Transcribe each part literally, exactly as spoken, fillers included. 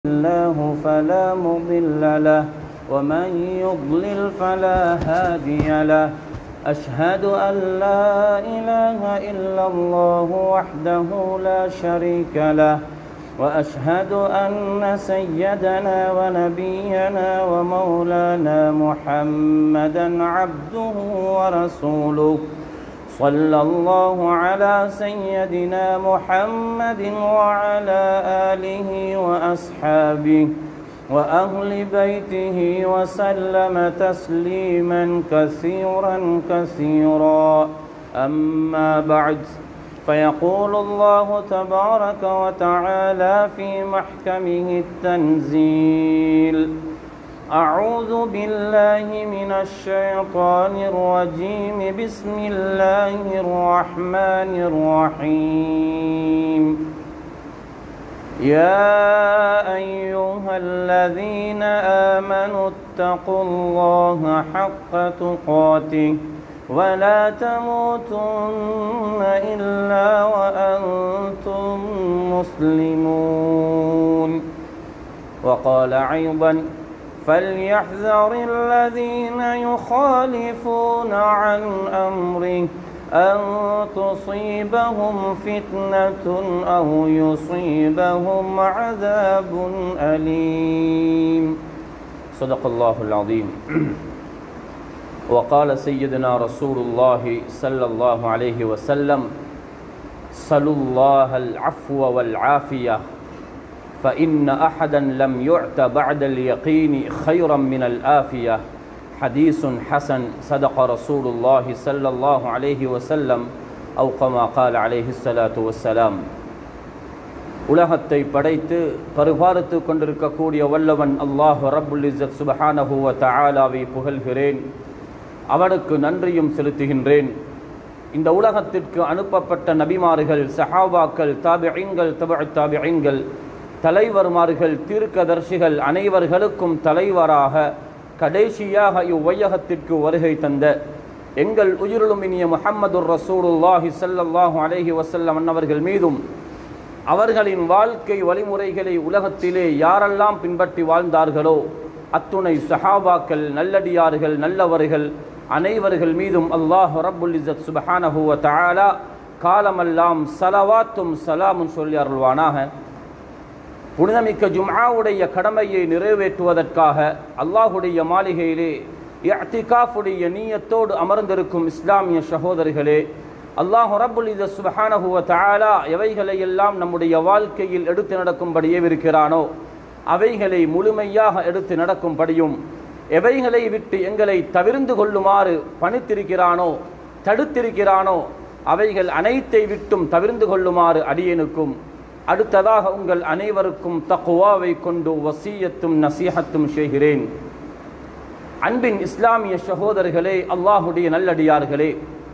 الله فلا مضل له ومن يضلل فلا هادي له أشهد أن لا إله إلا الله وحده لا شريك له وأشهد أن سيدنا ونبينا ومولانا محمدا عبده ورسوله صلى الله على سيدنا محمد وعلى آله وأصحابه وأهل بيته وسلم تسليما كثيرا كثيرا أما بعد فيقول الله تبارك وتعالى في محكمه التنزيل أعوذ بالله من الشيطان الرجيم بسم الله الرحمن الرحيم يا أيها الذين آمنوا اتقوا الله حق تقاته ولا تموتن إلا وأنتم مسلمون وقال أيضا فليحذر الذين يخالفون عن أمره أن تصيبهم فتنة أو يصيبهم عذاب أليم صدق الله العظيم وقال سيدنا رسول الله صلى الله عليه وسلم صلوا الله العفو والعافية فإن أحدا لم يعت بعد اليقين خيرا من الآفية حديث حسن صدق رسول الله صلى الله عليه وسلم أو كما قال عليه الصلاة والسلام உலகத்தை படைத்து பரிபாலித்து கொண்டிருக்கக்கூடிய வல்லவன் அல்லாஹ் ரப்புல் இஸ்ஸத் சுப்ஹானஹு வ தஆலாவை புகழ்கிறேன், அவனுக்கு நன்றியும் செலுத்துகின்றேன். இந்த உலகத்திற்கு அனுப்பப்பட்ட நபிமார்கள், சஹாபாக்கள், தாபிஈன்கள், தபுத் தாபிஈன்கள், தலைவர்மார்கள், தீர்க்கதர்சிகள் அனைவர்களுக்கும் தலைவராக கடைசியாக இவ்வையகத்திற்கு வருகை தந்த எங்கள் உயிரிலும் இனிய முஹம்மதுர் ரசூலுல்லாஹி ஸல்லல்லாஹு அலைஹி வஸல்லம் அன்னவர்கள் மீதும் அவர்களின் வாழ்க்கை வழிமுறைகளை உலகத்திலே யாரெல்லாம் பின்பற்றி வாழ்ந்தார்களோ அத்துணை சஹாபாக்கள், நல்லடியார்கள், நல்லவர்கள் அனைவர்கள் மீதும் அல்லாஹ் ரப்புல் இஸ்ஸத் சுப்ஹானஹு வ தஆலா காலமெல்லாம் ஸலவாத்தும் ஸலாமும் சொல்லி அருள்வானாக. புனிதமிக்க ஜும்ஆவுடைய கடமையை நிறைவேற்றுவதற்காக அல்லாஹுடைய மாளிகையிலே இஅ்திகாஃபுடைய நீயத்தோடு அமர்ந்திருக்கும் இஸ்லாமிய சகோதரர்களே, அல்லாஹ் ரப்புல் இஸ்ஸத் சுப்ஹானஹு வ தஆலா எவைகளை எல்லாம் நம்முடைய வாழ்க்கையில் எடுத்து நடக்கும்படியே இருக்கிறானோ அவைகளை முழுமையாக எடுத்து நடக்கும்படியும், எவைகளை விட்டு எங்களை தவிர்ந்து கொள்ளுமாறு பணித்திருக்கிறானோ தடுத்திருக்கிறானோ அவைகள் அனைத்தை விட்டும் தவிர்ந்து கொள்ளுமாறு அடியேனுக்கும் அடுத்ததாக உங்கள் அனைவருக்கும் தக்வாவை கொண்டு வசியத்தும் நசீஹத்தும் செய்கிறேன். அன்பின் இஸ்லாமிய சகோதரர்களே, அல்லாஹுடைய நல்லடியார்களே,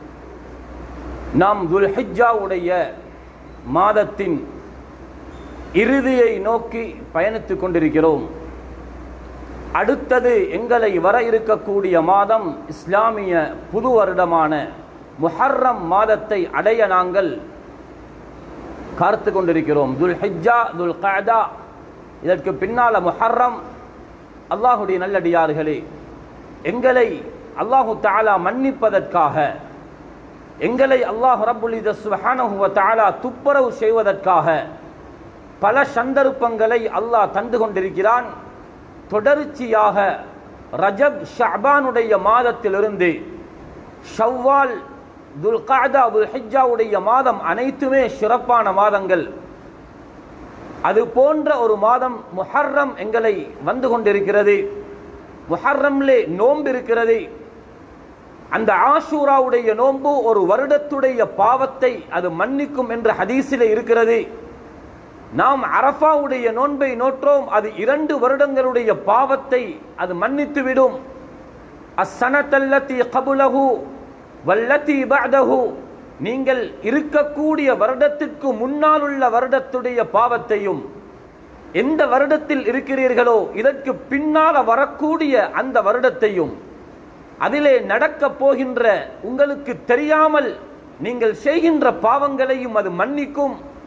நாம் துல்ஹிஜ்ஜாவுடைய மாதத்தின் இறுதியை நோக்கி பயணித்துக் கொண்டிருக்கிறோம். அடுத்தது எங்களை வர இருக்கக்கூடிய மாதம் இஸ்லாமிய புது வருடமான முஹர்ரம் மாதத்தை அடைய நாங்கள் காத்து கொண்டிருக்கிறோம். துல்ஹிஜ்ஜா, துல் கஅதா, இதற்கு பின்னால முஹர்ரம். அல்லாஹுடைய நல்லடியார்களே, எங்களை அல்லாஹு தஆலா மன்னிப்பதற்காக, எங்களை அல்லாஹ் ரப்புல் இஸ்ஸத் சுப்ஹானஹு வ தஆலா துப்புரவு செய்வதற்காக பல சந்தர்ப்பங்களை அல்லாஹ் தந்து கொண்டிருக்கிறான். தொடர்ச்சியாக ரஜப் ஷஅபானுடைய மாதத்திலிருந்து ஷவ்வால், துல் கஅதா, துல் ஹிஜ்ஜாவுடைய மாதம் அனைத்துமே சிறப்பான மாதங்கள். அது போன்ற ஒரு மாதம் முஹர்ரம் எங்களை வந்து கொண்டிருக்கிறது. முஹர்ரம்லே நோன்பு இருக்கிறது. அந்த ஆஷூராவுடைய நோன்பு ஒரு வருடத்துடைய பாவத்தை அது மன்னிக்கும் என்ற ஹதீஸிலே இருக்கிறது. நாம் அரஃபாவுடைய நோன்பை நோற்றோம், அது இரண்டு வருடங்களுடைய பாவத்தை அது மன்னித்துவிடும். அஸ்ஸனத்தல்லதி கபுலஹு வல்லதி பஅதஹு, நீங்கள் இருக்கக்கூடிய வருடத்திற்கு முன்னால் உள்ள வருடத்துடைய பாவத்தையும், எந்த வருடத்தில் இருக்கிறீர்களோ இதற்கு பின்னால வரக்கூடிய அந்த வருடத்தையும், அதிலே நடக்கப் போகின்ற உங்களுக்கு தெரியாமல் நீங்கள் செய்கின்ற பாவங்களையும் அது மன்னிக்கும்.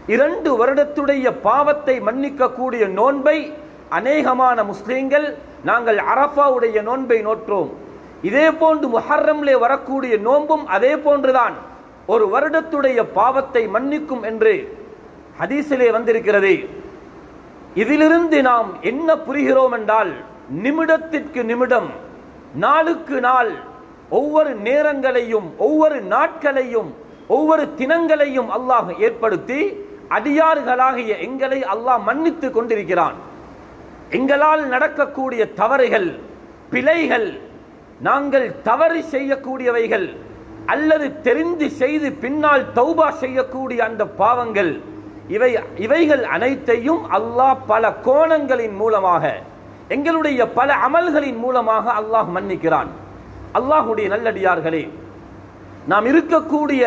இரண்டு வருடத்துடைய பாவத்தை மன்னிக்கக்கூடிய நோன்பை அநேகமான முஸ்லிம்கள் நாங்கள் அரஃபாவுடைய நோன்பை நோற்றோம். இதே போன்று முஹர்ரம்லே வரக்கூடிய நோன்பும் அதே போன்றுதான் ஒரு வருடத்துடைய பாவத்தை மன்னிக்கும் என்று ஹதீஸிலே வந்திருக்கிறது. இதிலிருந்து நாம் என்ன புரிகிறோம் என்றால், நிமிடத்திற்கு நிமிடம், நாளுக்கு நாள், ஒவ்வொரு நேரங்களையும் ஒவ்வொரு நாட்களையும் ஒவ்வொரு தினங்களையும் அல்லாஹ் ஏற்படுத்தி அடியார்களாகிய எங்களை அல்லாஹ் மன்னித்து கொண்டிருக்கிறான். எங்களால் நடக்கக்கூடிய தவறுகள், பிழைகள், நாங்கள் தவறு செய்யக்கூடியவைகள் அல்லது தெரிந்து செய்து பின்னால் தௌபா செய்யக்கூடிய அந்த பாவங்கள், இவை இவைகள் அனைத்தையும் அல்லாஹ் பல கோணங்களின் மூலமாக, எங்களுடைய பல அமல்களின் மூலமாக அல்லாஹ் மன்னிக்கிறான். அல்லாஹுடைய நல்லடியார்களே, நாம் இருக்கக்கூடிய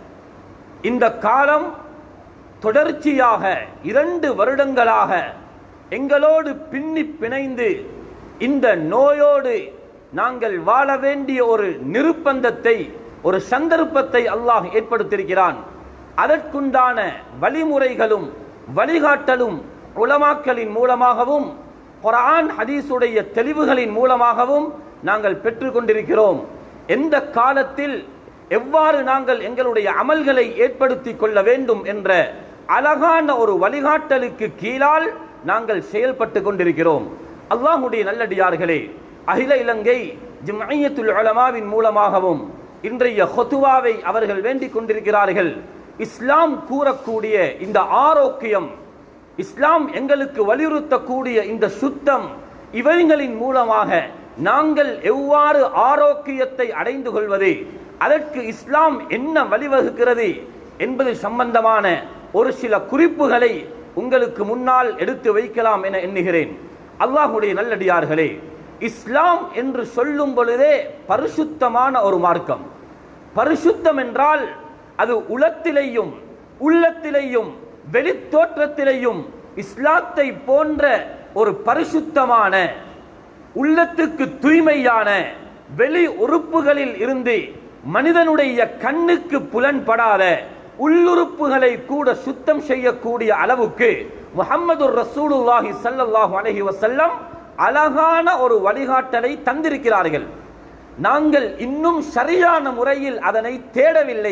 இந்த காலம் தொடர்ச்சியாக இரண்டு வருடங்களாக எங்களோடு பின்னி பிணைந்து இந்த நோயோடு நாங்கள் வாழ வேண்டிய ஒரு நிர்பந்தத்தை, ஒரு சந்தர்ப்பத்தை அல்லாஹ் ஏற்படுத்தியிருக்கிறான். அதற்குண்டான வழிமுறைகளும் வழிகாட்டலும் உலமாக்களின் மூலமாகவும் குர்ஆன் ஹதீஸுடைய தெளிவுகளின் மூலமாகவும் நாங்கள் பெற்று கொண்டிருக்கிறோம். எந்த காலத்தில் எவ்வாறு நாங்கள் எங்களுடைய அமல்களை ஏற்படுத்தி கொள்ள வேண்டும் என்ற அழகான ஒரு வழிகாட்டலுக்கு கீழால் நாங்கள் செயல்பட்டு கொண்டிருக்கிறோம். அல்லாஹ்வுடைய நல்லடியார்களே, அகில இலங்கை ஜம்இய்யத்துல் உலமாவின் மூலமாகவும் இன்றைய ஹுதுவாவை அவர்கள் வேண்டிக் கொண்டிருக்கிறார்கள். இஸ்லாம் கூறக்கூடிய இந்த ஆரோக்கியம், இஸ்லாம் எங்களுக்கு வலியுறுத்தக்கூடிய இந்த சுத்தம், இவைகளின் மூலமாக நாங்கள் எவ்வாறு ஆரோக்கியத்தை அடைந்து கொள்வது, அதற்கு இஸ்லாம் என்ன வழிவகுக்கிறது என்பது சம்பந்தமான ஒரு சில குறிப்புகளை உங்களுக்கு முன்னால் எடுத்து வைக்கலாம் என எண்ணுகிறேன். அல்லாஹ்வுடைய நல்லடியார்களே, இஸ்லாம் என்று சொல்லும் பொழுதே பரிசுத்தமான ஒரு மார்க்கம். பரிசுத்தம் என்றால் அது உளத்திலேயும் உள்ளத்திலேயும் வெளித்தோற்றத்திலேயும் இஸ்லாத்தை போன்ற ஒரு பரிசுத்தமான, உள்ளத்துக்கு தூய்மையான, வெளி உறுப்புகளில் இருந்து மனிதனுடைய கண்ணுக்கு புலன்படாத உள்ளுறுப்புகளை கூட சுத்தம் செய்யக்கூடிய அளவுக்கு முஹம்மது ரசூலுல்லாஹி ஸல்லல்லாஹு அலைஹி வஸல்லம் அழகான ஒரு வழிகாட்டலை தந்திருக்கிறார்கள். நாங்கள் இன்னும் சரியான முறையில் அதனை தேடவில்லை.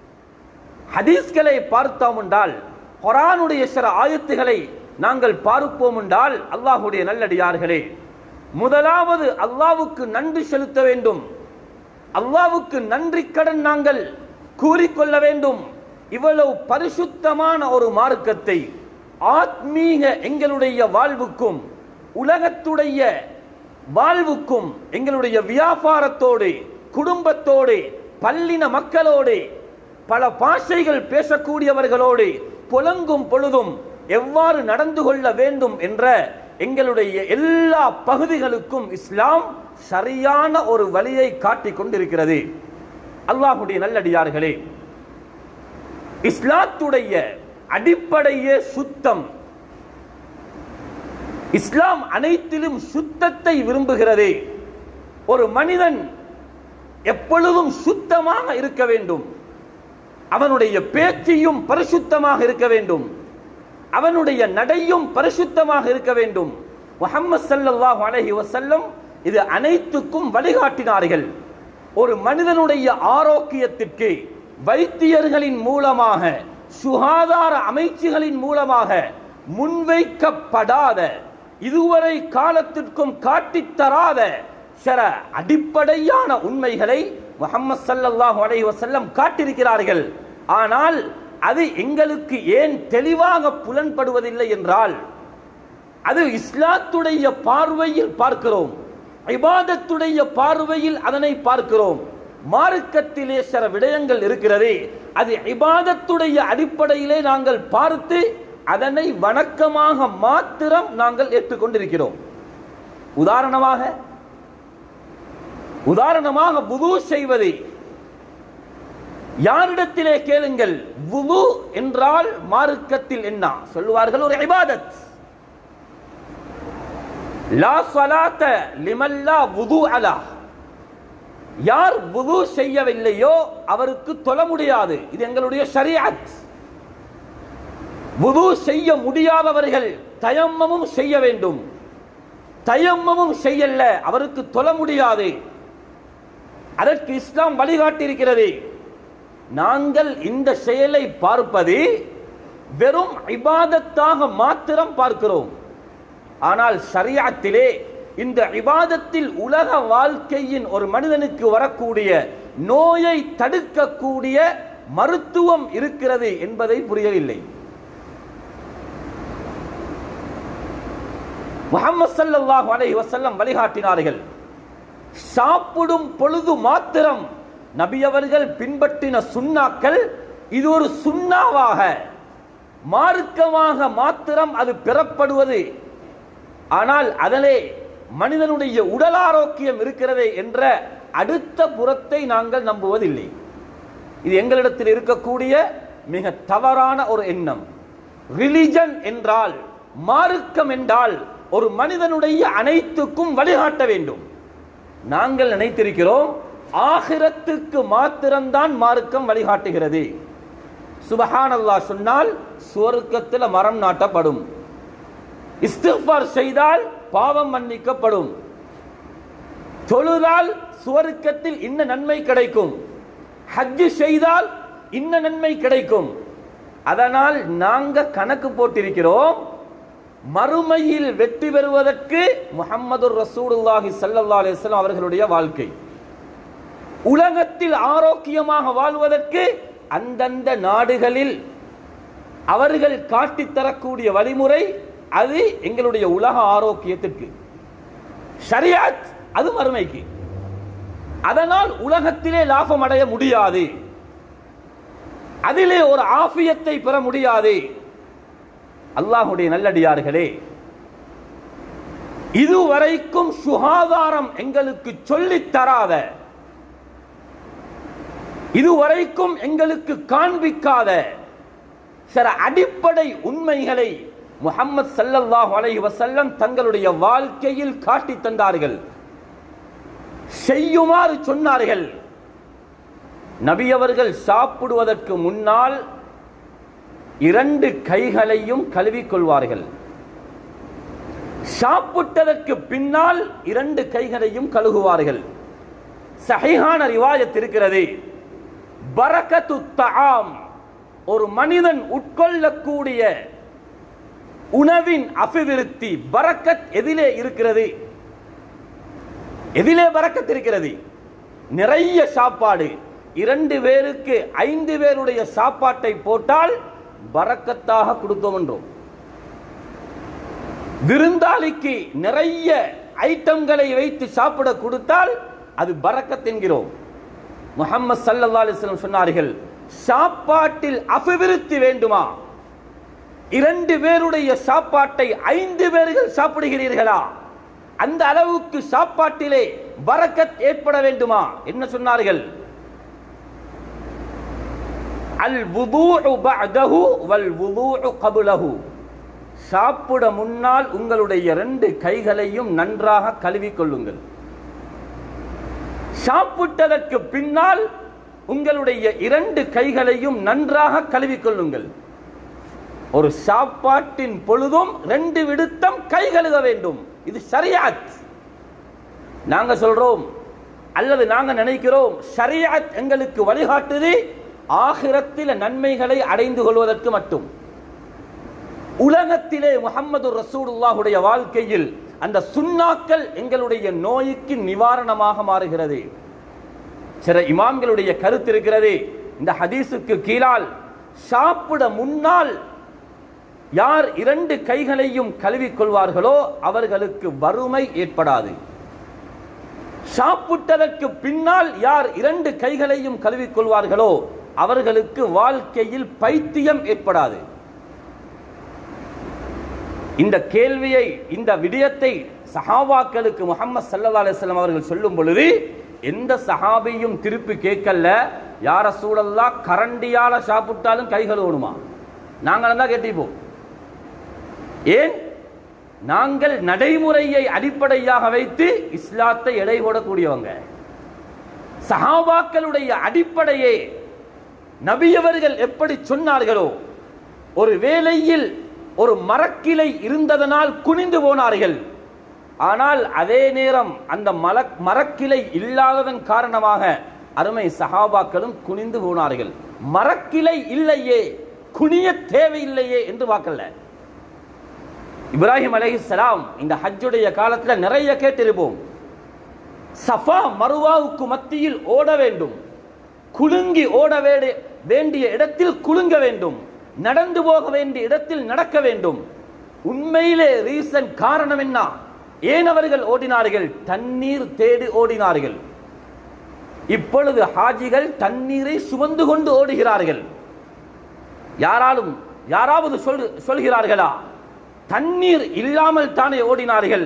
ஹதீஸ்களை பார்த்தோம் என்றால், குர்ஆனுடைய சில ஆயத்துகளை நாங்கள் பார்ப்போம் என்றால், அல்லாஹ்வுடைய நல்லடியார்களே, முதலாவது அல்லாஹ்வுக்கு நன்றி செலுத்த வேண்டும். அல்லாஹ்வுக்கு நன்றி கடன் நாங்கள் கூறிக்கொள்ள வேண்டும். இவ்வளவு பரிசுத்தமான ஒரு மார்க்கத்தை ஆத்மீக எங்களுடைய வாழ்வுக்கும் உலகத்துடைய வாழ்வுக்கும், எங்களுடைய வியாபாரத்தோடு, குடும்பத்தோடு, பல்லின மக்களோடு, பல பாஷைகள் பேசக்கூடியவர்களோடு புலங்கும் பொழுதும் எவ்வாறு நடந்து கொள்ள வேண்டும் என்ற எங்களுடைய எல்லா பகுதிகளுக்கும் இஸ்லாம் சரியான ஒரு வழியை காட்டிக் கொண்டிருக்கிறது. அல்லாஹ்வுடைய நல்லடியார்களே, இஸ்லாத்துடைய அடிப்படையே சுத்தம். இஸ்லாம் அனைத்திலும் சுத்தத்தை விரும்புகிறது. ஒரு மனிதன் எப்பொழுதும் சுத்தமாக இருக்க வேண்டும். அவனுடைய பேச்சையும் பரிசுத்தமாக இருக்க வேண்டும். அவனுடைய நடையும் பரிசுத்தமாக இருக்க வேண்டும். முஹம்மது ஸல்லல்லாஹு அலைஹி வஸல்லம் இது அனைத்துக்கும் வழிகாட்டினார்கள். ஒரு மனிதனுடைய ஆரோக்கியத்திற்கு வைத்தியர்களின் மூலமாக, சுகாதார அமைச்சுகளின் மூலமாக முன்வைக்கப்படாத, இதுவரை காலத்திற்கும் காட்டித்தராத சில அடிப்படையான உண்மைகளை முஹம்மது ஸல்லல்லாஹு அலைஹி வஸல்லம் காட்டியிருக்கிறார்கள். ஆனால் அது எங்களுக்கு ஏன் தெளிவாக புலன்படுவதில்லை என்றால், அது இஸ்லாத்துடைய பார்வையில் பார்க்கிறோம், இபாதத்துடைய பார்வையில் அதனை பார்க்கிறோம். மார்க்கத்திலே சில விடயங்கள் இருக்கிறது, அது இபாதத்துடைய அடிப்படையிலே நாங்கள் பார்த்து அதனை வணக்கமாக மாத்திரம் நாங்கள் ஏற்றுக்கொண்டிருக்கிறோம். உதாரணமாக உதாரணமாக வுது செய்வது. யாரிடத்திலே கேளுங்கள், வுது என்றால் மார்க்கத்தில் என்ன சொல்லுவார்கள்? ஒரு இபாதத். லா ஸலாத லிமன் லா வுது அலா. யார் வுது செய்யவில்லையோ அவருக்கு தொழ முடியாது. இது எங்களுடைய ஷரீஅத். வுது செய்ய முடியாதவர்கள் தயம்மமும் செய்ய வேண்டும். தயம்மமும் செய்யல, அவருக்கு தொழ முடியாது. அதற்கு இஸ்லாம் வழிகாட்டியிருக்கிறது. நாங்கள் இந்த செயலை பார்ப்பது வெறும் இபாதத்தாக மாத்திரம் பார்க்கிறோம். ஆனால் ஷரியத்திலே இந்த இபாதத்தில் உலக வாழ்க்கையின் ஒரு மனிதனுக்கு வரக்கூடிய நோயை தடுக்கக்கூடிய மருத்துவம் இருக்கிறது என்பதை புரியவில்லை. முஹம்மது ஸல்லல்லாஹு அலைஹி வஸல்லம் வழிகாட்டினார்கள். சாப்பிடும் பொழுது மாத்திரம் நபி அவர்கள் பின்பற்றின சுன்னாக்கள் இது ஒரு சுன்னாவாக மார்க்கமாக மாத்திரம் அது பெறப்படுவது. ஆனால் அதிலே மனிதனுடைய உடல் ஆரோக்கியம் இருக்கிறது என்ற அடுத்த புறத்தை நாங்கள் நம்புவதில்லை. இது எங்களிடத்தில் இருக்கக்கூடிய மிக தவறான ஒரு எண்ணம். ரிலிஜன் என்றால், மார்க்கம் என்றால் ஒரு மனிதனுடைய அனைத்துக்கும் வழிகாட்ட வேண்டும். நாங்கள் நினைத்திருக்கிறோம் ஆகிரத்துக்கு மாத்திரம்தான் மார்க்கம் வழிகாட்டுகிறது. சுபஹானல்லாஹ் சொன்னால் சுவர்க்கத்தில் மரம் நாட்டப்படும். இஸ்திக்ஃபார் செய்தால் பாவம் மன்னிக்கப்படும். தொழுதால் சுவர்க்கத்தில் இன்ன நன்மை கிடைக்கும். ஹஜ் செய்தால் இன்ன நன்மை கிடைக்கும். அதனால் நாங்கள் கணக்கு போட்டிருக்கிறோம், மறுமையில் வெற்றி பெறுவதற்கு முஹம்மது ரசூலுல்லாஹி ஸல்லல்லாஹு அலைஹி வஸல்லம் அவர்களுடைய வாழ்க்கை, உலகத்தில் ஆரோக்கியமாக வாழ்வதற்கு அந்தந்த நாடுகளில் அவர்கள் காட்டித்தரக்கூடிய வழிமுறை அது எங்களுடைய உலக ஆரோக்கியத்திற்கு. ஷரியத் அது மறுமைக்கு. அதனால் உலகத்திலே லாபம் அடைய முடியாது, அதிலே ஒரு ஆஃபியத்தை பெற முடியாது. அல்லாஹ்வுடைய நல்லடியார்களே, இதுவரைக்கும் சுகாதாரம் எங்களுக்கு சொல்லித் தராத, இதுவரைக்கும் எங்களுக்கு காண்பிக்காத சில அடிப்படை உண்மைகளை முஹம்மது ஸல்லல்லாஹு அலைஹி வஸல்லம் தங்களுடைய வாழ்க்கையில் காட்டி தந்தார்கள், செய்யுமாறு சொன்னார்கள். நபி அவர்கள் சாப்பிடுவதற்கு முன்னால் இரண்டு கைகளையும் கழுவிக் கொள்வார்கள். சாப்பிட்டதற்கு பின்னால் இரண்டு கைகளையும் கழுவுவார்கள். சஹீஹான ரிவாயத் இருக்கிறது. பரக்கத்து தஆம், ஒரு மனிதன் உட்கொள்ளக்கூடிய உணவின் அபிவிருத்தி, பரக்கத் எதிலே இருக்கிறது? எதிலே பரக்கத் இருக்கிறது? நிறைய சாப்பாடு, இரண்டு பேருக்கு ஐந்து பேருடைய சாப்பாட்டை போட்டால் பரக்கத்தாக கொடுத்தோம் என்றோம். விருந்தாளிக்கு நிறைய ஐட்டங்களை வைத்து சாப்பிட கொடுத்தால் அது பரக்கத் என்கிறோம். முஹம்மது ஸல்லல்லாஹு அலைஹி வஸல்லம் சொன்னார்கள், சாப்பாட்டில் அபிவிருத்தி வேண்டுமா? இரண்டு பேருடைய சாப்பாட்டை ஐந்து பேர்கள் சாப்பிடுகிறீர்களா? அந்த அளவுக்கு சாப்பாட்டிலே பரக்கத் ஏற்பட வேண்டுமா? என்ன சொன்னார்கள்? அல் வுதூஉ பஅதஹு வல் வுதூஉ கப்லஹு, சாப்பிட முன்னால் உங்களுடைய இரண்டு கைகளையும் நன்றாக கழுவிக் கொள்ளுங்கள். சாப்பிட்டதற்கு பின்னால் உங்களுடைய இரண்டு கைகளையும் நன்றாக கழுவிக் கொள்ளுங்கள். ஒரு சாப்பாட்டின் பொழுதும் ரெண்டு விடுத்தம் கை கழுவ வேண்டும். இது ஷரியத். நாங்க சொல்றோம் அல்லது நாங்க நினைக்கிறோம் ஷரியத் எங்களுக்கு வழிகாட்டுது ஆகிரத்தில் நன்மைகளை அடைந்து கொள்வதற்கு மட்டும். உலகத்திலே முஹம்மது ரசூலுல்லாஹுடைய வாழ்க்கையில் அந்த சுன்னாக்கள் எங்களுடைய நோய்க்கு நிவாரணமாக மாறுகிறது. சில இமாம்களுடைய கருத்து இருக்கிறது, இந்த ஹதீஸுக்கு கீழால் சாப்பிட முன்னால் யார் இரண்டு கைகளையும் கழுவிக் கொள்வார்களோ அவர்களுக்கு வறுமை ஏற்படாது. சாப்பிட்டதற்கு பின்னால் யார் இரண்டு கைகளையும் கழுவிக் கொள்வார்களோ அவர்களுக்கு வாழ்க்கையில் பைத்தியம் ஏற்படாது. இந்த கேள்வியை, இந்த விடயத்தை சஹாபாக்களுக்கு முஹம்மது ஸல்லல்லாஹு அலைஹி வஸல்லம் அவர்கள் சொல்லும் பொழுது எந்த சஹாபியும் திருப்பி கேட்கல, யா ரசூலல்லாஹ் கரண்டியால சாப்பிட்டாலும் கை கழுவணுமா? நாங்கள் தான் கேட்டிப்போம். ஏன்? நாங்கள் நடைமுறையை அடிப்படையாக வைத்து இஸ்லாத்தை எடை போடக்கூடியவங்க. சஹாபாக்களுடைய அடிப்படையே நபியவர்கள் எப்படி சொன்னார்களோ, ஒரு வேளையில் ஒரு மரக்கிளை இருந்ததனால் குனிந்து போனார்கள். ஆனால் அதே நேரம் அந்த மரக்கிளை இல்லாததன் காரணமாக அருமை சஹாபாக்களும் குனிந்து போனார்கள். மரக்கிளை இல்லையே, குனிய தேவையில்லையே என்று வாக்கல்ல. இப்ராஹிம் அலைஹிஸ்ஸலாம் இந்த ஹஜ்ஜுடைய காலத்துல நிறைய கேட்டிருப்போம். சஃபா மருவாவுக்கு மத்தியில் ஓட வேண்டும், குலுங்கி ஓட வேண்டிய இடத்தில் குலுங்க வேண்டும், நடந்து போக வேண்டிய இடத்தில் நடக்க வேண்டும். உண்மையிலே ரீசன் காரணம் என்ன? ஏன் அவர்கள் ஓடினார்கள்? தண்ணீர் தேடி ஓடினார்கள். இப்பொழுது ஹாஜிகள் தண்ணீரை சுமந்து கொண்டு ஓடுகிறார்கள். யாராலும் யாராவது சொல் சொல்கிறார்களா தண்ணீர் இல்லாமல் தானே ஓடினார்கள்?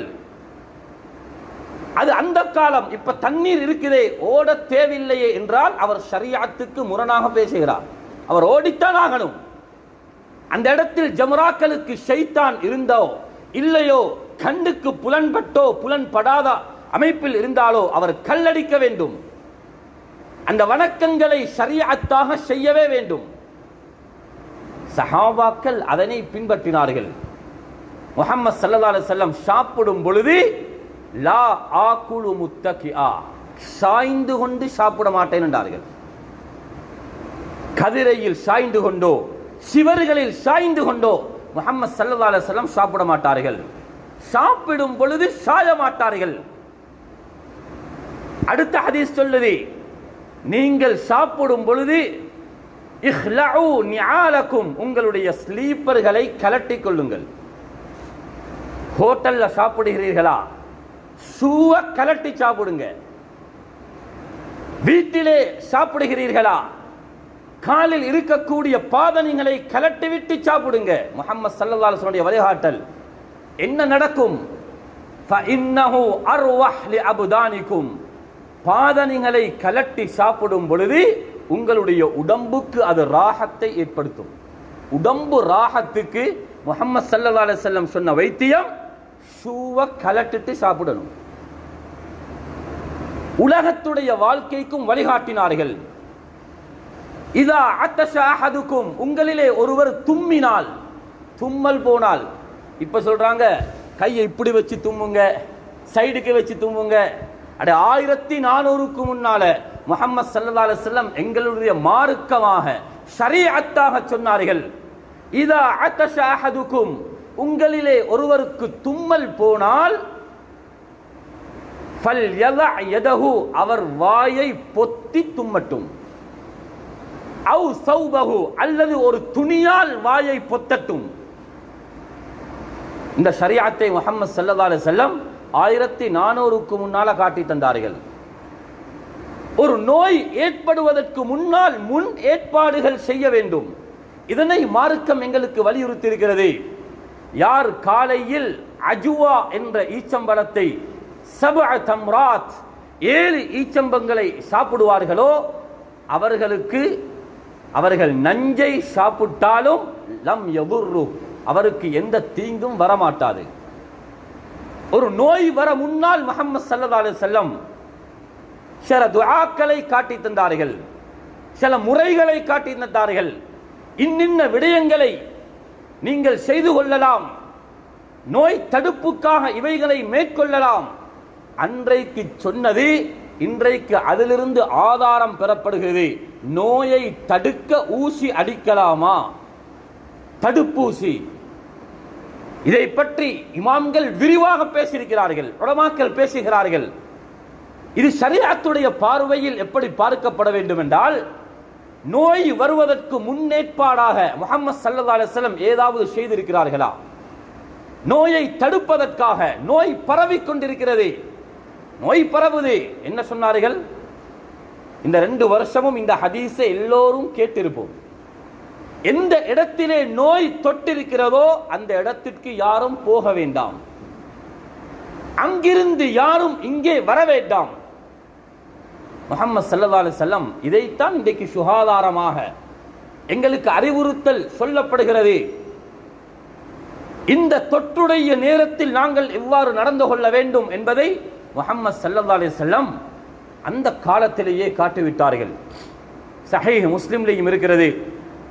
அது அந்த காலம். இப்ப தண்ணீர் இருக்குதே, ஓட தேவையில்லையே என்றால் அவர் ஷரியத்துக்கு முரணாக பேசுகிறார். அவர் ஓடித்தான் ஆகணும். அந்த இடத்தில் ஜம்ராக்களுக்கு ஷைத்தான் இருந்தோ இல்லையோ, கண்ணுக்கு புலன்பட்டோ புலன்படாத அமைப்பில் இருந்தாலோ அவர் கல்லடிக்க வேண்டும். அந்த வணக்கங்களை ஷரியத்தாக செய்யவே வேண்டும். சஹாபாக்கள் அதனை பின்பற்றினார்கள். முஹம்மது ஸல்லல்லாஹு அலைஹி வஸல்லம் சாப்பிடும் பொழுது லா ஆகுலு முத்தகிஆ, சாய்ந்து கொண்டு சாப்பிட மாட்டேன் என்றார்கள். கதிரையில் சாய்ந்து கொண்டோ சிவர்களில் சாய்ந்து கொண்டோ முஹம்மது ஸல்லல்லாஹு அலைஹி வஸல்லம் சாப்பிட மாட்டார்கள். சாப்பிடும் பொழுது சாய மாட்டார்கள். அடுத்த ஹதீஸ் சொல்லுது, நீங்கள் சாப்பிடும் பொழுது இஹ்லஉ நிஆலக்கும், உங்களுடைய ஸ்லீப்பர்களை கலட்டிக் கொள்ளுங்கள். ஹோட்டல்ல சாப்பிடுகிறீர்களா, ஷூவை கலட்டி சாப்பிடுங்க. வீட்டிலே சாப்பிடுகிறீர்களா, காலில் இருக்கக்கூடிய பாதணிகளை கலட்டிவிட்டு சாப்பிடுங்க. முஹம்மது ஸல்லல்லாஹு அலைஹி வஸல்லம் வழிகாட்டல். என்ன நடக்கும்? ஃபஇன்னஹு அர்வஹ் லிஅப்தானிக்கும், பாதணிகளை கலட்டி சாப்பிடும் பொழுது உங்களுடைய உடம்புக்கு அது ராஹத்தை ஏற்படுத்தும். உடம்பு ராஹத்துக்கு முஹம்மது ஸல்லல்லாஹு அலைஹி வஸல்லம் சொன்ன வைத்தியம் ஷூவை கலட்டிட்டு சாப்பிடணும். உலகத்துடைய வாழ்க்கைக்கும் வழிகாட்டினார்கள். இதா அத்தஷ அஹதுக்கும், உங்களிலே ஒருவர் தும்மினால், தும்மல் போனால், இப்ப சொல்றாங்க கையை இப்படி வச்சு தும்முங்க, சைடுக்கு வச்சு தும்முங்க. அட ஆயிரத்தி நானூறுக்கு முன்னால முஹம்மது ஸல்லல்லாஹு அலைஹி வஸல்லம் எங்களுடைய மார்க்கமாக ஷரீஅத்தாக சொன்னார்கள். இதா அத்தஷ அஹதுக்கும், உங்களிலே ஒருவருக்கு தும்மல் போனால் ஃபல்யதஅ யதஹு, அவர் வாயை பொத்தி தும்மட்டும். அவு சௌபஹு, அல்லது ஒரு துணியால் வாயை பொத்தட்டும். இந்த ஷரீஅத்தை முஹம்மது ஸல்லல்லாஹு அலைஹி வஸல்லம் ஆயிரத்தி நானூறுக்கு முன்னால காட்டி தந்தார்கள். ஒரு நோய் ஏற்படுவதற்கு முன்னால் முன் ஏற்பாடுகள் செய்ய வேண்டும். இதனை மார்க்கம் எங்களுக்கு வலியுறுத்தி இருக்கிறது. யார் காலையில் அஜுவா என்ற ஈச்சம்பழத்தை, சபஅ தம்ராத், ஏழு ஈச்சம்பங்களை சாப்பிடுவார்களோ அவர்களுக்கு, அவர்கள் நஞ்சை சாப்பிட்டாலும் லம் யதுர்ரு, அவருக்கு எந்த தீங்கும் வரமாட்டாது. ஒரு நோய் வர முன்னால் முஹம்மது ஸல்லல்லாஹு அலைஹி வஸல்லம் சில துஆக்களை காட்டி தந்தார்கள், சில முறைகளை காட்டி தந்தார்கள். இன்னின்ன விடயங்களை நீங்கள் செய்து கொள்ளலாம், நோய் தடுப்புக்காக இவைகளை மேற்கொள்ளலாம். அன்றைக்கு சொன்னது இன்றைக்கு அதிலிருந்து ஆதாரம் பெறப்படுகிறது. நோயை தடுக்க ஊசி அடிக்கலாமா, தடுப்பூசி, இதை பற்றி இமாம்கள் விரிவாக பேசியிருக்கிறார்கள், உலமாக்கள் பேசுகிறார்கள். இது ஷரீஅத்துடைய பார்வையில் எப்படி பார்க்கப்பட வேண்டும் என்றால், நோய் வருவதற்கு முன்னேற்பாடாக முஹம்மது ஸல்லல்லாஹு அலைஹி வஸல்லம் ஏதாவது செய்திருக்கிறார்களா? நோயை தடுப்பதற்காக, நோய் பரவிக் கொண்டிருக்கிறது, நோய் பரவுது, என்ன சொன்னார்கள்? இந்த ரெண்டு வருஷமும் இந்த ஹதீஸை எல்லோரும் கேட்டிருப்போம். எந்த இடத்திலே நோய் தொட்டிருக்கிறதோ அந்த இடத்திற்கு யாரும் போக வேண்டாம், அங்கிருந்து யாரும் இங்கே வர வேண்டாம். முஹம்மது ஸல்லல்லாஹு அலைஹி வஸல்லம் இதைத்தான் இன்றைக்கு சுகாதாரமாக எங்களுக்கு அறிவுறுத்தல் சொல்லப்படுகிறது. இந்த தொற்றுடைய நேரத்தில் நாங்கள் எவ்வாறு நடந்து கொள்ள வேண்டும் என்பதை முஹம்மது ஸல்லல்லாஹு அலைஹி வஸல்லம் அந்த காலத்திலேயே காட்டிவிட்டார்கள். சஹீஹ் முஸ்லிம்லையும் இருக்கிறது.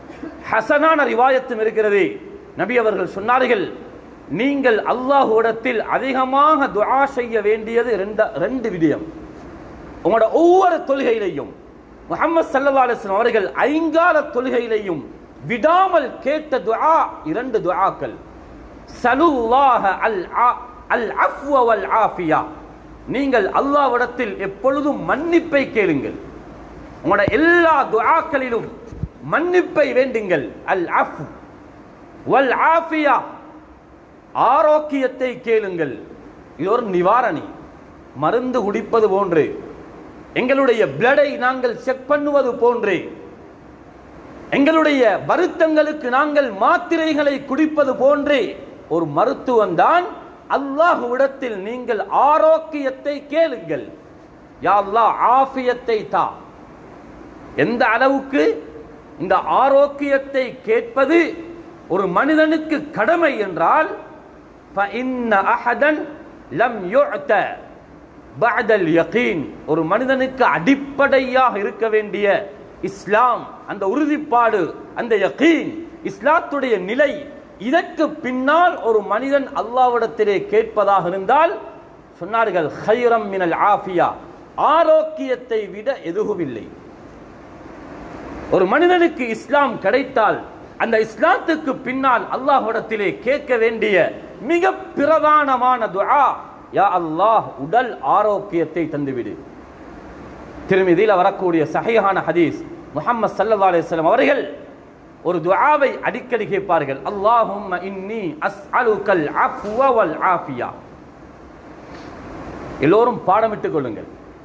ஹசனான ரிவாயத்தும் இருக்கிறது. நபி அவர்கள் சொன்னார்கள், நீங்கள் அல்லாஹ்விடத்தில் அதிகமாக துஆ செய்ய வேண்டியது ரெண்டு விடயம். உங்களோட ஒவ்வொரு தொழுகையிலையும் முஹம்மது ஸல்லல்லாஹு அலைஹி வஸல்லம் அவர்கள் ஐங்கால தொழுகையிலையும் விடாமல் கேட்ட துஆ இரண்டு துஆக்கள். சலுல்லாஹ அல் அல் அஃப்வ வல் ஆஃபியா, நீங்கள் அல்லாஹ்விடத்தில் எப்பொழுதும் மன்னிப்பை கேளுங்கள். உங்களோட எல்லா துஆக்களிலும் மன்னிப்பை வேண்டுங்கள். அல் அஃப் வல் ஆஃபியா, ஆரோக்கியத்தை கேளுங்கள். இது ஒரு நிவாரணி, மருந்து குடிப்பது போன்று, எங்களுடைய பிளடை நாங்கள் செக் பண்ணுவது போன்று, எங்களுடைய வருத்தங்களுக்கு நாங்கள் மாத்திரைகளை குடிப்பது போன்று ஒரு மருத்துவம் தான். அல்லாஹ்விடத்தில் நீங்கள் ஆரோக்கியத்தை கேளுங்கள். யா அல்லாஹ் ஆஃபியத்தை தா. எந்த அளவுக்கு இந்த ஆரோக்கியத்தை கேட்பது ஒரு மனிதனுக்கு கடமை என்றால், فإن أحدا لم يعت بعد اليقين, ஒரு மனிதனுக்கு அடிப்படையாக இருக்க வேண்டிய இஸ்லாம், அந்த உறுதிப்பாடு, அந்த யகீன், இஸ்லாத்துடைய நிலை, இதற்கு பின்னால் ஒரு மனிதன் அல்லாஹ்விடத்திலே கேட்பதாக இருந்தால் சொன்னார்கள், خيرا من العافية, ஆரோக்கியத்தை விட எதுவும் இல்லை. ஒரு மனிதனுக்கு இஸ்லாம் கிடைத்தால் அந்த இஸ்லாத்துக்கு பின்னால் அல்லாஹ்விடத்திலே கேட்க வேண்டிய மிக பிரதானமான துஆ, யா அல்லாஹ் உடல் ஆரோக்கியத்தை தந்துவிடு. திருமிதியில் வரக்கூடிய சஹீஹான ஹதீஸ், முஹம்மது ஸல்லல்லாஹு அலைஹி வஸல்லம் அவர்கள் ஒரு துஆவை அடிக்கடி கேட்பார்கள். அல்லாஹும்ம இன்னி அஸ்அலுகல் அஃப்வ வல் ஆஃபியா. எல்லோரும் பாடமிட்டுக் கொள்ளுங்கள்.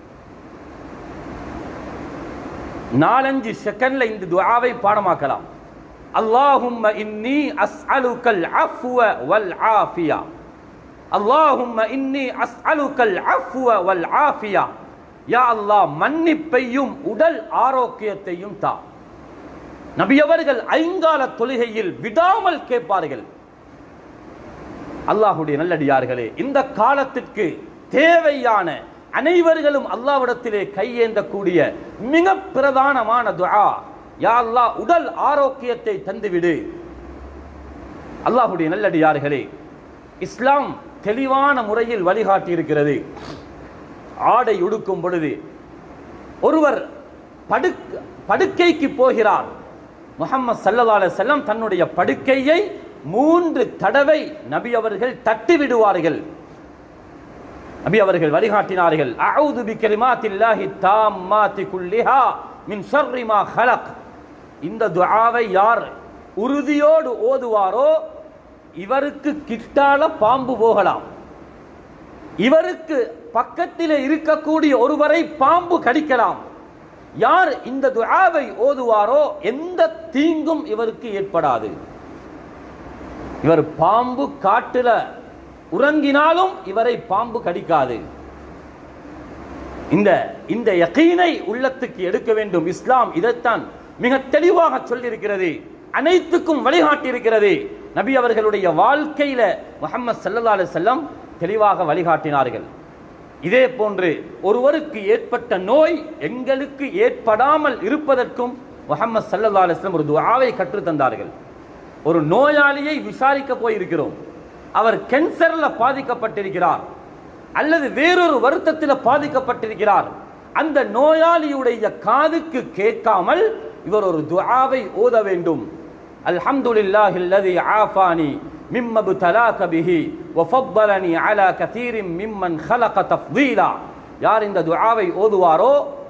நாலஞ்சு செகண்ட்ல இந்த துஆவை பாடமாக்கலாம். அல்லாஹும்ம இன்னி அஸ்அலுகல் அஃப்வ வல் ஆஃபியா. அல்லாஹும்ம இன்னி அஸ்அலுகல் அஃப்வ வல் ஆஃபியா. யா அல்லாஹ் மன்னிப்பையும் உடல் ஆரோக்கியத்தையும் தா. நபி அவர்கள் ஐங்கால தொழுகையில் விடாமல் கேட்பார்கள். அல்லாஹ்வுடைய நல்லடியார்களே, இந்த காலத்திற்கு தேவையான அனைவர்களும் அல்லாஹ்விடத்திலே கையேந்தக்கூடிய மிக பிரதானமான துஆ, யா அல்லாஹ் உடல் ஆரோக்கியத்தை தந்துவிடு. அல்லாஹ்வுடைய நல்லடியார்களே, இஸ்லாம் தெளிவான முறையில் வழிகாட்டி இருக்கிறது. ஆடை உடுக்கும் பொழுது ஒருவர் படுக்கைக்கு போகிறார். முஹம்மது ஸல்லல்லாஹு அலைஹி வஸல்லம் தன்னுடைய படுக்கையை மூன்று தடவை நபி அவர்கள் தட்டி விடுவார்கள். நபி அவர்கள் வழிகாட்டினார்கள், அஊது பிகலிமாத்தில்லாஹி தாம்மாத்தி குல்லிஹா மின் ஷர்ரி மா ஹலக். இந்த துஆவை யார் உறுதியோடு ஓதுவாரோ இவருக்கு கிட்டால பாம்பு போகலாம், இவருக்கு பக்கத்தில் இருக்கக்கூடிய ஒருவரை பாம்பு கடிக்கலாம். யார் இந்த துஆவை ஓதுவாரோ எந்த தீங்கும் இவருக்கு ஏற்படாது. இவர் பாம்பு காட்டுல உறங்கினாலும் இவரை பாம்பு கடிக்காது. இந்த இந்த யகீனை உள்ளத்துக்கு எடுக்க வேண்டும். இஸ்லாம் இதைத்தான் மிக தெளிவாக சொல்லியிருக்கிறது, அனைத்துக்கும் வழிகாட்டி இருக்கிறது. நபி அவர்களுடைய வாழ்க்கையில முஹம்மது ஸல்லல்லாஹு அலைஹி வஸல்லம் தெளிவாக வழிகாட்டினார்கள். இதே போன்று ஒருவருக்கு ஏற்பட்ட நோய் எங்களுக்கு ஏற்படாமல் இருப்பதற்கும் முஹம்மது ஸல்லல்லாஹு அலைஹி வஸல்லம் ஒரு துஆவை கற்று தந்தார்கள். ஒரு நோயாளியை விசாரிக்க போயிருக்கிறோம், அவர் கேன்சர்ல பாதிக்கப்பட்டிருக்கிறார் அல்லது வேறொரு வருத்தத்தில் பாதிக்கப்பட்டிருக்கிறார். அந்த நோயாளியுடைய காதுக்கு கேட்காமல் இவர் ஒரு துஆவை ஓத வேண்டும். அல்ஹம்துலில்லாஹில்லதி ஆஃபானி மிம்ம புதலாக பிஹி வஃபضலனி அலா கதீரின் மிம்மன் خلق தஃதீலா. யார் இந்த துஆவை ஓதுவாரோ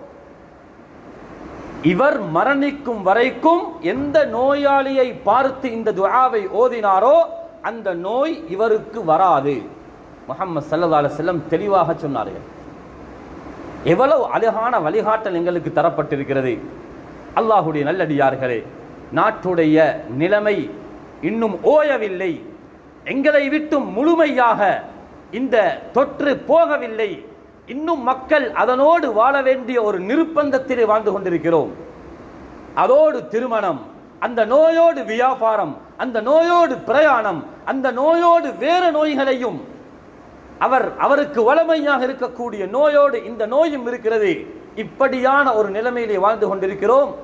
இவர் மரணிக்கும் வரைக்கும் எந்த நோயாளியை பார்த்து இந்த துஆவை ஓதினாரோ அந்த நோய் இவருக்கு வராது. முஹம்மது ஸல்லல்லாஹு அலைஹி வஸல்லம் தெளிவாக சொன்னார்கள். எவ்வளவு அழகான வழிகாட்டல் எங்களுக்கு தரப்பட்டிருக்கிறது. அல்லாஹ்வுடைய நல்லடியார்களே, நாட்டுடைய நிலைமை இன்னும் ஓயவில்லை. எங்களை விட்டு முழுமையாக இந்த தொற்று போகவில்லை. இன்னும் மக்கள் அதனோடு வாழ வேண்டிய ஒரு நிர்பந்தத்திலே வாழ்ந்து கொண்டிருக்கிறோம். அதோடு திருமணம், அந்த நோயோடு வியாபாரம், அந்த நோயோடு பிரயாணம், அந்த நோயோடு வேறு நோய்களையும், அவர் அவருக்கு வளமையாக இருக்கக்கூடிய நோயோடு இந்த நோயும் இருக்கிறது. இப்படியான ஒரு நிலைமையிலே வாழ்ந்து கொண்டிருக்கிறோம்.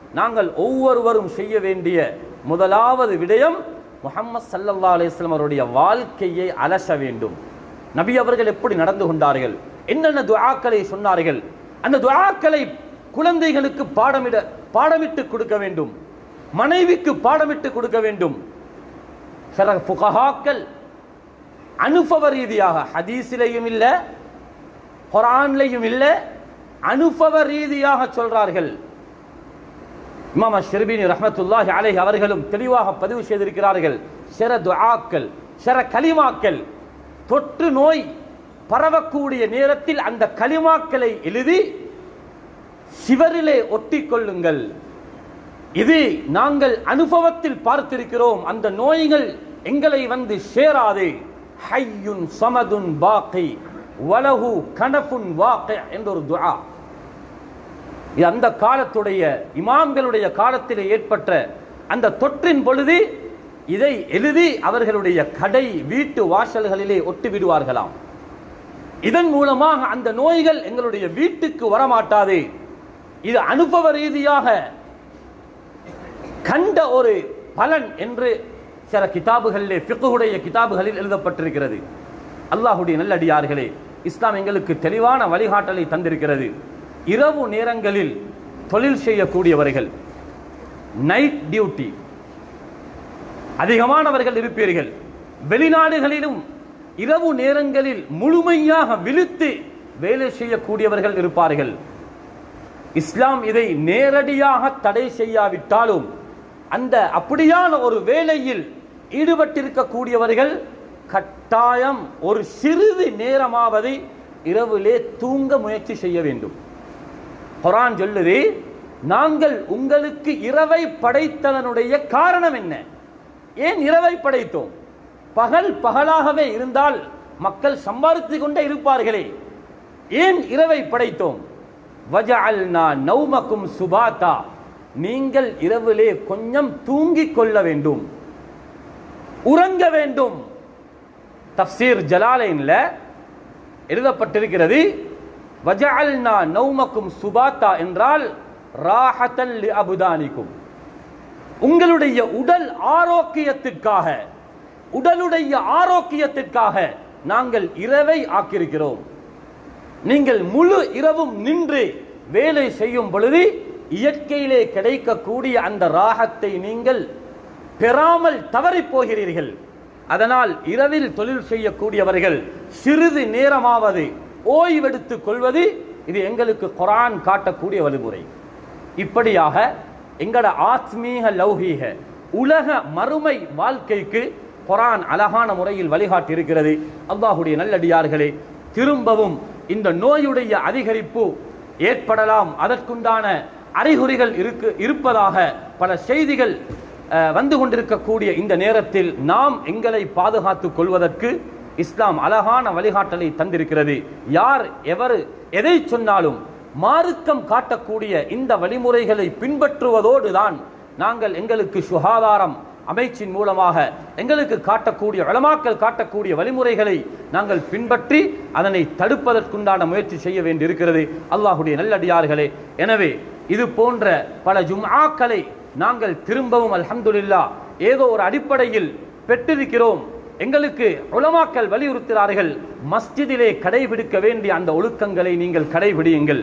நாங்கள் ஒவ்வொருவரும் செய்ய வேண்டிய முதலாவது விடயம் முஹம்மது ஸல்லல்லாஹு அலைஹி வஸல்லம் அவருடைய வாழ்க்கையை அலச வேண்டும். நபி அவர்கள் எப்படி நடந்து கொண்டார்கள், என்னென்ன துஆக்களை சொன்னார்கள், அந்த துஆக்களை குழந்தைகளுக்கு பாடமிட பாடமிட்டு கொடுக்க வேண்டும், மனைவிக்கு பாடமிட்டு கொடுக்க வேண்டும். சில ஃபுகஹாக்கள் அனுபவ ரீதியாக, ஹதீஸிலையும் இல்லை குர்ஆன்லையும் இல்லை, அனுபவ ரீதியாக சொல்றார்கள். இமாம் அஷ்ஷர்பீனி ரஹ்மத்துல்லாஹி அலைஹி அவர்களும் தெளிவாக பதிவு செய்திருக்கிறார்கள். சில துஆக்கள், சில கலிமாக்கள் தொற்று நோய் பரவக்கூடிய நேரத்தில் அந்த கலிமாக்களை எழுதி சிவரிலே ஒட்டி கொள்ளுங்கள். இது நாங்கள் அனுபவத்தில் பார்த்திருக்கிறோம், அந்த நோய்கள் எங்களை வந்து சேராது. ஹய்யுன் ஸமதுன் பாகி வலஹு கனஃபுன் வாகி என்ற ஒரு துஆ. இது அந்த காலத்துடைய இமாம்களுடைய காலத்தில் ஏற்பட்ட அந்த தொற்றின் பொழுது இதை எழுதி அவர்களுடைய கடை வீட்டு வாசல்களிலே ஒட்டி விடுவார்களாம். இதன் மூலமாக அந்த நோய்கள் எங்களுடைய வீட்டுக்கு வரமாட்டாது. இது அனுபவ ரீதியாக கண்ட ஒரு பலன் என்று சில கிதாபுகளிலே, ஃபிக்ஹுடைய கிதாபுகளில் எழுதப்பட்டிருக்கிறது. அல்லாஹ்வுடைய நல்லடியார்களே, இஸ்லாம் எங்களுக்கு தெளிவான வழிகாட்டலை தந்திருக்கிறது. இரவு நேரங்களில் தொழில் செய்யக்கூடியவர்கள், நைட் டியூட்டி அதிகமானவர்கள் இருப்பீர்கள். வெளிநாடுகளிலும் இரவு நேரங்களில் முழுமையாக விழித்து வேலை செய்யக்கூடியவர்கள் இருப்பார்கள். இஸ்லாம் இதை நேரடியாக தடை செய்யாவிட்டாலும் அந்த அப்படியான ஒரு வேலையில் ஈடுபட்டிருக்கக்கூடியவர்கள் கட்டாயம் ஒரு சிறிது நேரமாவது இரவிலே தூங்க முயற்சி செய்ய வேண்டும். குர்ஆன் சொல்லுது, நாங்கள் உங்களுக்கு இரவை படைத்ததனுடைய காரணம் என்ன? ஏன் இரவை படைத்தோம்? பகல் பகலாகவே இருந்தால் மக்கள் சம்பாதித்துக் கொண்டே இருப்பார்களே, ஏன் இரவை படைத்தோம்? வஜஅல்னா நௌமக்கும் சுபாதா, நீங்கள் இரவிலே கொஞ்சம் தூங்கிக் கொள்ள வேண்டும், உறங்க வேண்டும். தஃப்சீர் ஜலாலைன்ல எழுதப்பட்டிருக்கிறது, வஜஅல்னா நௌமக்கும் சுபாதா என்றால் ராஹத்தன் லி அபுதானிக்கும், உங்களுடைய உடல் ஆரோக்கியத்திற்காக, உடலுடைய ஆரோக்கியத்திற்காக நாங்கள் இரவை ஆக்கியிருக்கிறோம். நீங்கள் முழு இரவும் நின்று வேலை செய்யும் பொழுது இயற்கையிலே கிடைக்கக்கூடிய அந்த ராகத்தை நீங்கள் பெறாமல் தவறி போகிறீர்கள். அதனால் இரவில் தொழில் செய்யக்கூடியவர்கள் சிறிது நேரமாவது ஓய்வெடுத்துக் கொள்வது இது எங்களுக்கு குர்ஆன் காட்டக்கூடிய வழிமுறை. இப்படியாக எங்கட ஆத்மீக லௌகீக உலக மறுமை வாழ்க்கைக்கு குர்ஆன் அழகான முறையில் வழிகாட்டி இருக்கிறது. அல்லாஹ்வுடைய நல்லடியார்களே, திரும்பவும் இந்த நோயுடைய அதிகரிப்பு ஏற்படலாம், அதற்குண்டான அறிகுறிகள் இருக்கு இருப்பதாக பல செய்திகள் வந்து கொண்டிருக்கக்கூடிய இந்த நேரத்தில் நாம் எங்களை பாதுகாத்துக் கொள்வதற்கு இஸ்லாம் அழகான வழிகாட்டலை தந்திருக்கிறது. யார் எவர் எதை சொன்னாலும் மார்க்கம் காட்டக்கூடிய இந்த வழிமுறைகளை பின்பற்றுவதோடு தான் நாங்கள் எங்களுக்கு சுகாதாரம் அமைச்சின் மூலமாக எங்களுக்கு காட்டக்கூடிய உலமாக்கள் காட்டக்கூடிய வழிமுறைகளை நாங்கள் பின்பற்றி அதனை தடுப்பதற்குண்டான முயற்சி செய்ய வேண்டியிருக்கிறது. அல்லாஹ்வுடைய நல்லடியார்களே, எனவே இது போன்ற பல ஜும்ஆக்களை நாங்கள் திரும்பவும் அல்ஹம்துலில்லாஹ் ஏதோ ஒரு அடிப்படையில் பெற்றிருக்கிறோம். எங்களுக்கு உலமாக்கள் வலியுறுத்துகிறார்கள், மஸ்ஜிதிலே கடைபிடிக்க வேண்டிய அந்த ஒழுக்கங்களை நீங்கள் கடைபிடியுங்கள்.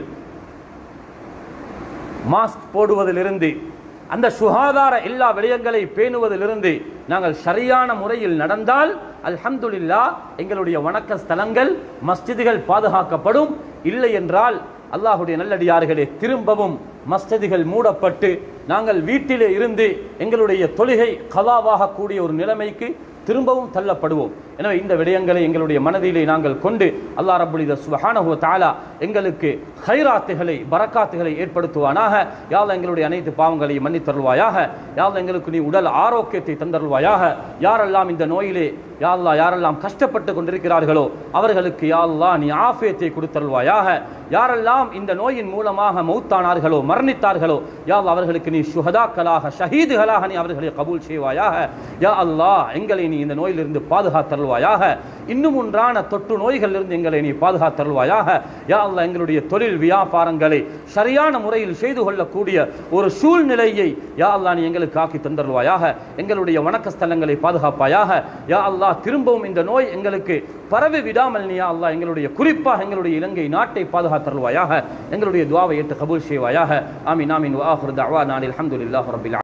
மாஸ்க் போடுவதிலிருந்து அந்த சுகாதார எல்லா விடயங்களை பேணுவதிலிருந்து நாங்கள் சரியான முறையில் நடந்தால் அல்ஹம்துலில்லாஹ் எங்களுடைய வணக்க ஸ்தலங்கள் மஸ்ஜிதுகள் பாதுகாக்கப்படும். இல்லை என்றால் அல்லாஹ்வுடைய நல்லடியார்களே, திரும்பவும் மஸ்ஜிதுகள் மூடப்பட்டு நாங்கள் வீட்டிலே இருந்து எங்களுடைய தொழுகை கலாவாக கூடிய ஒரு நிலைமைக்கு திரும்பவும் தள்ளப்படுவோம். எனவே இந்த விடயங்களை எங்களுடைய மனதிலே நாங்கள் கொண்டு அல்லாஹ் ரப்பல் இஸ்ஸத் சுப்ஹானஹு வ தஆலா எங்களுக்கு கைராத்துகளை பரக்காத்துகளை ஏற்படுத்துவானாக. யா அல்லாஹ் எங்களுடைய அனைத்து பாவங்களையும் மன்னித்தருள்வாயாக. யா அல்லாஹ் எங்களுக்கு நீ உடல் ஆரோக்கியத்தை தந்தருள்வாயாக. யாரெல்லாம் இந்த நோயிலே யா அல்லாஹ் யாரெல்லாம் கஷ்டப்பட்டு கொண்டிருக்கிறார்களோ அவர்களுக்கு யா அல்லாஹ் நீ ஆஃபியத்தை கொடுத்தருள்வாயாக. யாரெல்லாம் இந்த நோயின் மூலமாக மௌத்தானார்களோ மரணித்தார்களோ யா அல்லாஹ் அவர்களுக்கு நீ சுஹதாக்களாக ஷஹீதுகளாக நீ அவர்களை கபூல் செய்வாயாக. யா அல்லாஹ் எங்களை நீ இந்த நோயிலிருந்து பாதுகாத்தருள்வாயாக. தருள்வாயாக. இன்னும் ஒன்றான தொற்று நோய்களிலிருந்து எங்களை நீ பாதுகாத்தருள்வாயாக. யா அல்லாஹ் எங்களுடைய தொழில் வியாபாரங்களை சரியான முறையில் செய்து கொள்ளக்கூடிய ஒரு சூழ்நிலையை யா அல்லாஹ் நீ எங்களுக்கு ஆக்கி தந்தருள்வாயாக. எங்களுடைய வணக்க ஸ்தலங்களை பாதுகாப்பாயாக. யா அல்லாஹ் திரும்பவும் இந்த நோய் எங்களுக்கு பரவி விடாமல் நீ யா அல்லாஹ் எங்களுடைய குறிப்பாக எங்களுடைய இலங்கை நாட்டை பாதுகாத்தருள்வாயாக. எங்களுடைய துஆவை ஏற்று கபூல் செய்வாயாக. ஆமீன் ஆமீன். வ ஆகிரு தஅவானா அல்ஹம்துலில்லாஹி ரப்பில்